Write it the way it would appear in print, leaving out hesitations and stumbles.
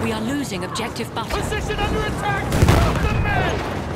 We are losing objective butter. Position under attack! Drop the men!